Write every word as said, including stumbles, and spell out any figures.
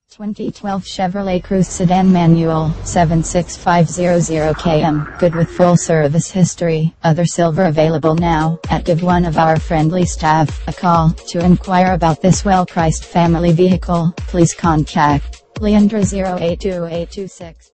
twenty twelve Chevrolet Cruze Sedan Manual, seven six five zero zero kilometers, good with full service history. Other silver available now. At give one of our friendly staff a call to inquire about this well-priced family vehicle. Please contact Leandra zero eight two eight two six.